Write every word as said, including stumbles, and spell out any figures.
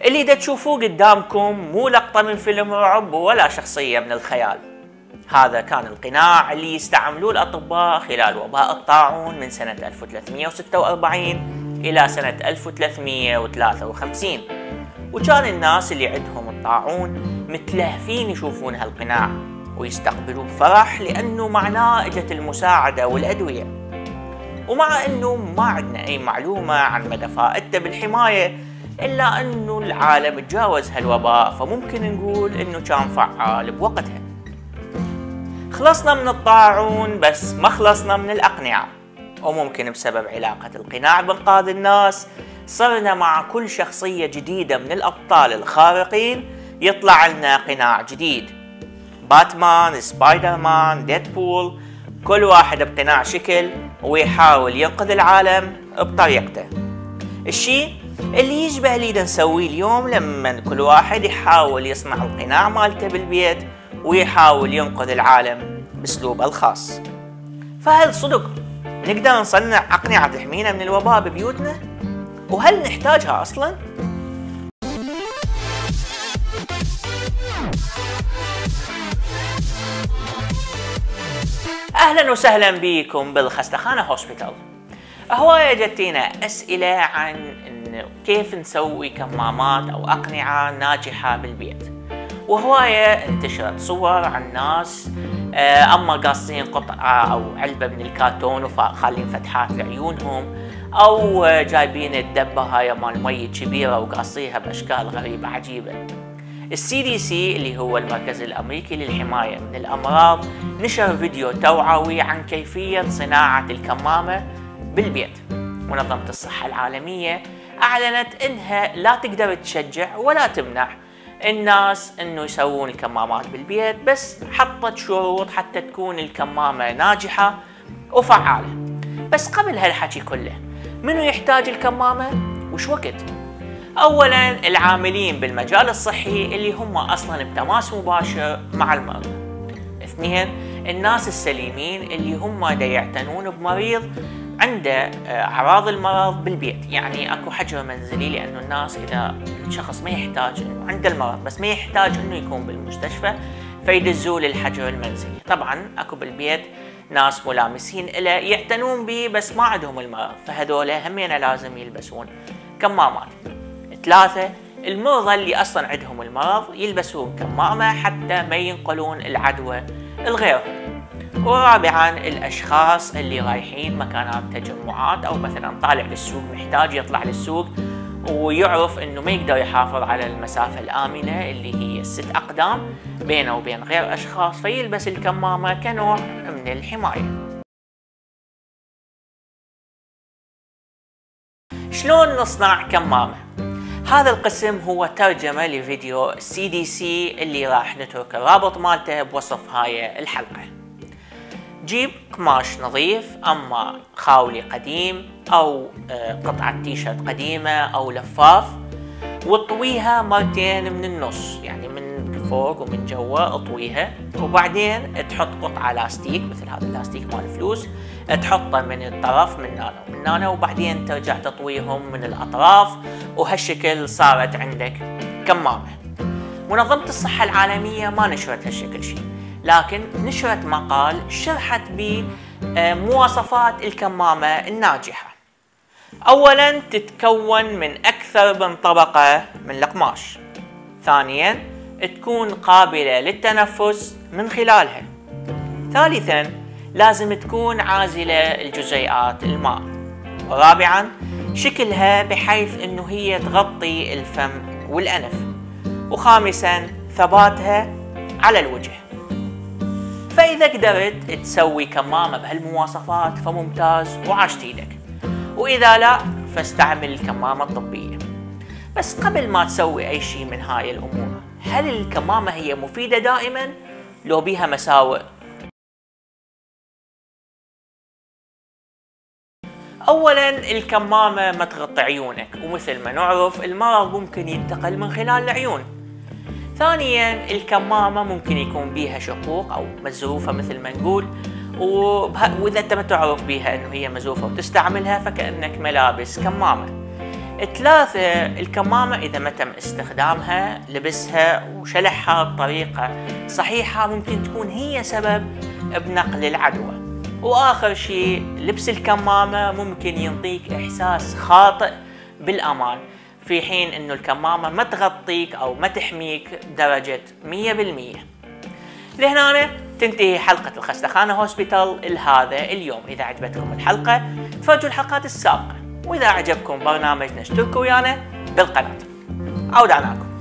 اللي دا تشوفوه قدامكم مو لقطة من فيلم رعب ولا شخصية من الخيال. هذا كان القناع اللي يستعملوه الأطباء خلال وباء الطاعون من سنة ألف وثلاثمئة وستة وأربعين إلى سنة ألف وثلاثمئة وثلاثة وخمسين، وكان الناس اللي عندهم الطاعون متلهفين يشوفون هالقناع ويستقبلوه بفرح، لأنه معناه اجت المساعدة والأدوية. ومع أنه ما عندنا أي معلومة عن مدى فائدته بالحماية، إلا أنه العالم تجاوز هالوباء، فممكن نقول أنه كان فعال بوقتها. خلصنا من الطاعون بس ما خلصنا من الأقنعة، وممكن بسبب علاقة القناع بإنقاذ الناس صرنا مع كل شخصية جديدة من الأبطال الخارقين يطلع لنا قناع جديد. باتمان، سبايدر مان، ديدبول، كل واحد بقناع شكل ويحاول ينقذ العالم بطريقته. الشيء اللي يشبه اللي نسويه اليوم لما كل واحد يحاول يصنع القناع مالته بالبيت ويحاول ينقذ العالم باسلوبه الخاص. فهل صدق نقدر نصنع أقنعة تحمينا من الوباء ببيوتنا؟ وهل نحتاجها أصلا؟ أهلا وسهلا بكم بالخستخانة هوسبيتال. هواية جتينا أسئلة عن إنه كيف نسوي كمامات أو أقنعة ناجحة بالبيت، وهواية انتشرت صور عن ناس أما قاصين قطعة أو علبة من الكرتون وخالين فتحات لعيونهم، أو جايبين الدبة هاي مال مي كبيرة وقاصيها بأشكال غريبة عجيبة. السي دي سي اللي هو المركز الأمريكي للحماية من الأمراض نشر فيديو توعوي عن كيفية صناعة الكمامة بالبيت. منظمة الصحة العالمية أعلنت إنها لا تقدر تشجع ولا تمنع الناس إنه يسوون الكمامات بالبيت، بس حطت شروط حتى تكون الكمامة ناجحة وفعالة. بس قبل هالحكي كله، منو يحتاج الكمامة وش وقت؟ أولاً العاملين بالمجال الصحي اللي هم أصلاً بتماس مباشر مع المرضى. اثنين الناس السليمين اللي هم دا يعتنون بمريض عنده أعراض المرض بالبيت، يعني أكو حجر منزلي، لأنه الناس إذا شخص ما يحتاج إنه عنده المرض بس ما يحتاج إنه يكون بالمستشفى فيدزوه للحجر المنزلي. طبعاً أكو بالبيت ناس ملامسين إله يعتنون به بس ما عندهم المرض، فهذول همين لازم يلبسون كمامات. ثلاثة المرضى اللي أصلاً عندهم المرض يلبسون كمامة حتى ما ينقلون العدوى لغيرهم. ورابعاً الأشخاص اللي رايحين مكانات تجمعات أو مثلاً طالع للسوق محتاج يطلع للسوق ويعرف إنه ما يقدر يحافظ على المسافة الآمنة اللي هي الست أقدام بينه وبين غير أشخاص، فيلبس الكمامة كنوع من الحماية. شلون نصنع كمامة؟ هذا القسم هو ترجمة لفيديو سي دي سي اللي راح نترك الرابط مالته بوصف هاي الحلقة. جيب قماش نظيف، أما خاولي قديم أو قطعة تيشرت قديمة أو لفاف، واطويها مرتين من النص، يعني من فوق ومن جوا اطويها، وبعدين تحط قطعة لاستيك مثل هذا اللاستيك مال الفلوس تحطه من الطرف من هنا ومن هنا، وبعدين ترجع تطويهم من الأطراف، وهالشكل صارت عندك كمامة. منظمة الصحة العالمية ما نشرت هالشكل شيء، لكن نشرت مقال شرحت بمواصفات الكمامة الناجحة. أولاً تتكون من أكثر من طبقة من القماش. ثانياً تكون قابلة للتنفس من خلالها. ثالثاً لازم تكون عازلة الجزيئات الماء. رابعاً شكلها بحيث انه هي تغطي الفم والأنف. وخامساً ثباتها على الوجه. فإذا قدرت تسوي كمامة بهالمواصفات فممتاز وعاشت ايدك، وإذا لا فاستعمل الكمامة الطبية. بس قبل ما تسوي أي شيء من هاي الأمور، هل الكمامة هي مفيدة دائما لو بيها مساوئ؟ أولاً الكمامة ما تغطي عيونك، ومثل ما نعرف المرض ممكن ينتقل من خلال العيون. ثانياً الكمامة ممكن يكون بيها شقوق أو مزروفة مثل ما نقول، وإذا أنت ما تعرف بيها أنه هي مزروفة وتستعملها فكأنك ملابس كمامة. ثلاثة، الكمامة إذا ما تم استخدامها، لبسها وشلحها بطريقة صحيحة ممكن تكون هي سبب بنقل العدوى. وآخر شيء، لبس الكمامة ممكن ينطيك إحساس خاطئ بالأمان، في حين إنه الكمامة ما تغطيك أو ما تحميك بدرجة مية بالمية. لهنا تنتهي حلقة الخستخانة هوسبيتال لهذا اليوم. إذا عجبتكم الحلقة تفرجوا الحلقات السابقة، وإذا عجبكم برنامجنا اشتركوا ويانا بالقناة. عودة عناكم.